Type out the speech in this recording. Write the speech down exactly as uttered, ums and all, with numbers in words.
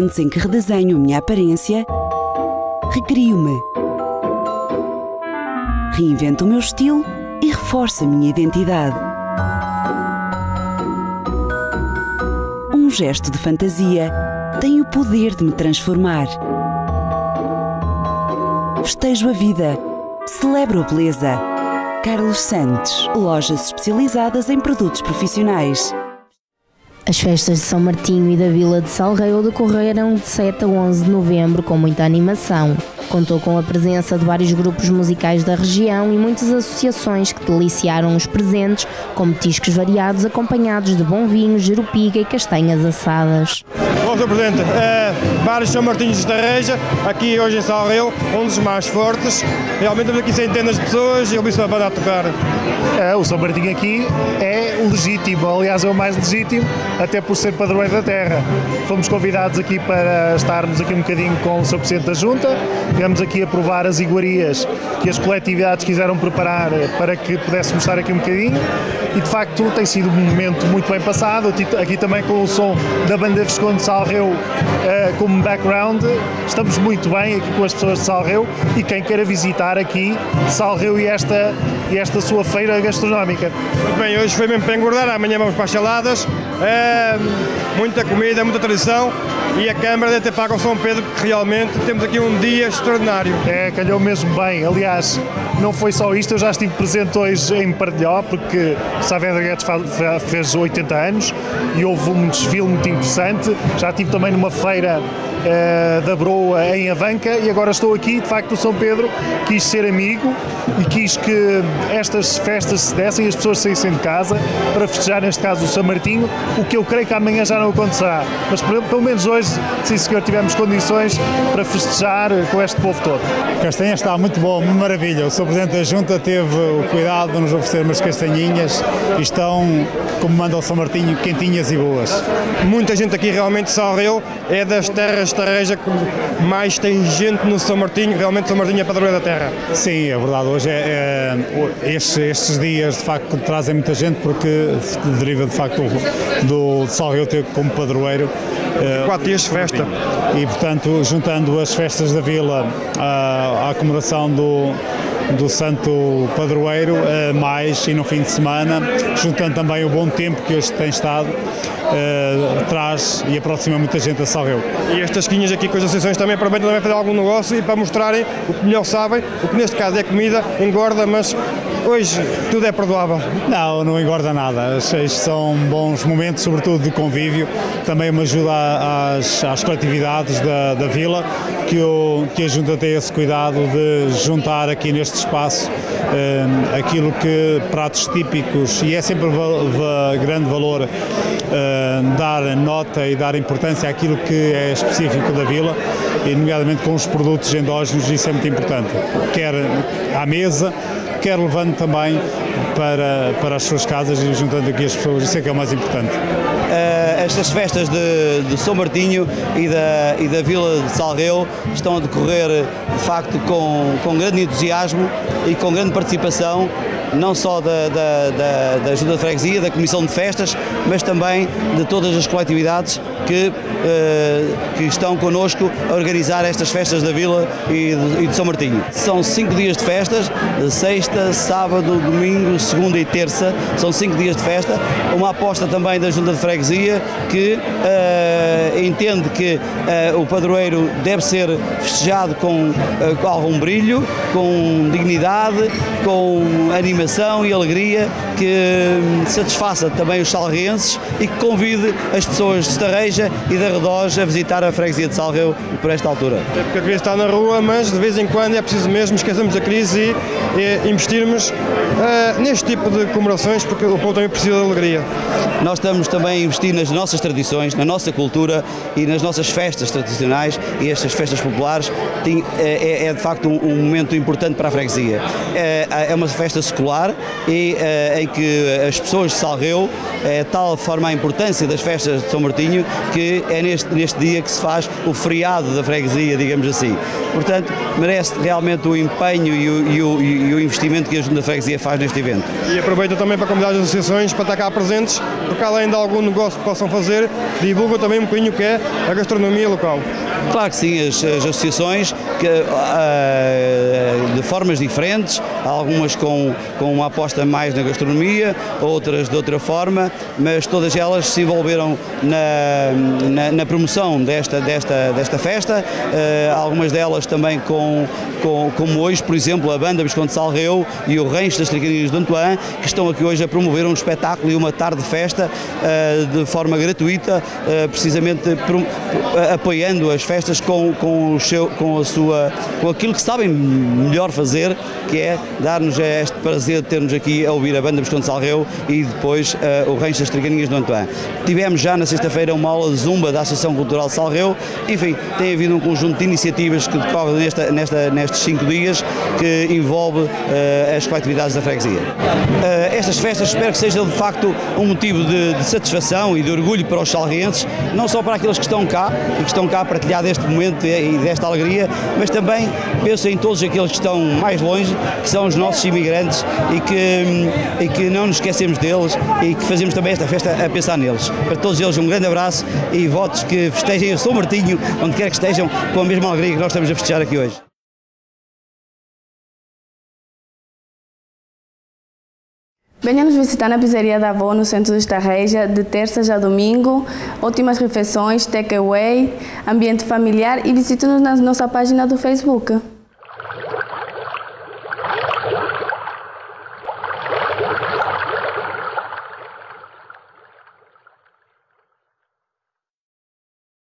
momentos em que redesenho a minha aparência, recrio-me, reinvento o meu estilo e reforço a minha identidade. Um gesto de fantasia tem o poder de me transformar. Festejo a vida, celebro a beleza. Carlos Santos, lojas especializadas em produtos profissionais. As festas de São Martinho e da Vila de Salgueiro decorreram de sete a onze de novembro com muita animação. Contou com a presença de vários grupos musicais da região e muitas associações que deliciaram os presentes, com petiscos variados acompanhados de bom vinho, jerupiga e castanhas assadas. Bom, senhor Presidente, é, bares São Martinhos de Estarreja, aqui hoje em Salgueiro, um dos mais fortes. Realmente temos aqui centenas de pessoas e eu vi uma banda a tocar. É, o São Martinho aqui é legítimo, aliás é o mais legítimo, até por ser padroeiro da terra. Fomos convidados aqui para estarmos aqui um bocadinho com o senhor Presidente da Junta. Estivemos aqui a provar as iguarias que as coletividades quiseram preparar para que pudéssemos estar aqui um bocadinho e de facto tem sido um momento muito bem passado, aqui também com o som da banda Visconde de Salgueiro uh, como background. Estamos muito bem aqui com as pessoas de Salgueiro e quem queira visitar aqui Salgueiro e esta, e esta sua feira gastronómica. Muito bem, hoje foi mesmo para engordar, amanhã vamos para as saladas, é, muita comida, muita tradição. E a Câmara deve ter pago ao São Pedro, porque realmente temos aqui um dia extraordinário. É, calhou mesmo bem. Aliás, não foi só isto, eu já estive presente hoje em Partilhó, porque o Saavedra Guedes fez oitenta anos e houve um desfile muito interessante. Já estive também numa feira uh, da Broa em Avanca e agora estou aqui. De facto, o São Pedro quis ser amigo e quis que estas festas se dessem e as pessoas saíssem de casa para festejar, neste caso, o São Martinho, o que eu creio que amanhã já não acontecerá. Mas pelo menos hoje, sim senhor, tivemos condições para festejar com este povo todo. Castanha está muito bom, uma maravilha. O senhor Presidente da Junta teve o cuidado de nos oferecer umas castanhinhas e estão, como manda o São Martinho, quentinhas e boas. Muita gente aqui realmente, Salgueiro é das terras de Estarreja que mais tem gente no São Martinho, realmente São Martinho é padroeiro da terra. Sim, é verdade, hoje é, é estes, estes dias de facto trazem muita gente porque deriva de facto do, do Salgueiro ter como padroeiro quatro dias de festa. E, portanto, juntando as festas da Vila à, à comemoração do, do Santo Padroeiro, mais e no fim de semana, juntando também o bom tempo que hoje tem estado, Uh, traz e aproxima muita gente a Salgueiro. E estas quinhas aqui com as associações também aproveitam também para fazer algum negócio e para mostrarem o que melhor sabem, o que neste caso é comida, engorda, mas hoje tudo é perdoável. Não, não engorda nada. Estes são bons momentos, sobretudo de convívio, também uma ajuda às, às coletividades da, da Vila, que, o, que a Junta tem esse cuidado de juntar aqui neste espaço uh, aquilo que pratos típicos, e é sempre de grande valor uh, dar nota e dar importância àquilo que é específico da Vila, e nomeadamente com os produtos endógenos, isso é muito importante, quer à mesa, quer levando também para, para as suas casas e juntando aqui as pessoas, isso é que é o mais importante. Uh, estas festas de, de São Martinho e da, e da Vila de Salgueiro estão a decorrer de facto com, com grande entusiasmo e com grande participação, não só da, da, da, da Junta de Freguesia, da Comissão de Festas, mas também de todas as coletividades que, uh, que estão connosco a organizar estas festas da Vila e de, e de São Martinho. São cinco dias de festas, de sexta, sábado, domingo, segunda e terça, são cinco dias de festa, uma aposta também da Junta de Freguesia que uh, entende que uh, o padroeiro deve ser festejado com, uh, com algum brilho, com dignidade, com animação e alegria, que satisfaça também os salgueirenses e que convide as pessoas de Estarreja e de arredores a visitar a freguesia de Salgueiro por esta altura. É porque a crise está na rua, mas de vez em quando é preciso mesmo esquecermos da crise e, e investirmos uh, neste tipo de comemorações, porque o povo também precisa de alegria. Nós estamos também a investir nas nossas tradições, na nossa cultura e nas nossas festas tradicionais, e estas festas populares é, é de facto um, um momento importante para a freguesia. É, é uma festa secular. popular e uh, em que as pessoas de Salreu, é tal forma a importância das festas de São Martinho que é neste, neste dia que se faz o feriado da freguesia, digamos assim. Portanto, merece realmente o empenho e o, e o, e o investimento que a Junta da Freguesia faz neste evento. E aproveito também para convidar as associações para estar cá presentes, porque além de algum negócio que possam fazer, divulgam também um bocadinho o que é a gastronomia local. Claro que sim, as, as associações que, uh, de formas diferentes, algumas com, com uma aposta mais na gastronomia, outras de outra forma, mas todas elas se envolveram na, na, na promoção desta, desta, desta festa, uh, algumas delas também com, com, como hoje, por exemplo, a Banda Visconde de Salreu e o Rancho das Traquininhas de Antoine, que estão aqui hoje a promover um espetáculo e uma tarde de festa uh, de forma gratuita, uh, precisamente pro, uh, apoiando as festas com, com, o seu, com, a sua, com aquilo que sabem melhor fazer, que é dar-nos este prazer de termos aqui a ouvir a Banda Visconde de Salreu e depois uh, o Rancho das Traquininhas de Antoine. Tivemos já na sexta-feira uma aula de Zumba da Associação Cultural de Salreu, enfim, tem havido um conjunto de iniciativas que decorrem nesta, nesta, nestes cinco dias que envolve uh, as coletividades da freguesia. Uh, estas festas espero que sejam de facto um motivo de, de satisfação e de orgulho para os salrienses, não só para aqueles que estão cá e que estão cá a partilhar deste momento e desta alegria, mas também penso em todos aqueles que estão mais longe, que são os nossos imigrantes e que, e que não nos esquecemos deles e que fazemos também esta festa a pensar neles. Para todos eles um grande abraço e votos que festejem o São Martinho, onde quer que estejam, com a mesma alegria que nós estamos a festejar aqui hoje. Venha nos visitar na Pizzaria da Avó, no centro de Estarreja, de terças a domingo. Ótimas refeições, takeaway, ambiente familiar e visite-nos na nossa página do Facebook.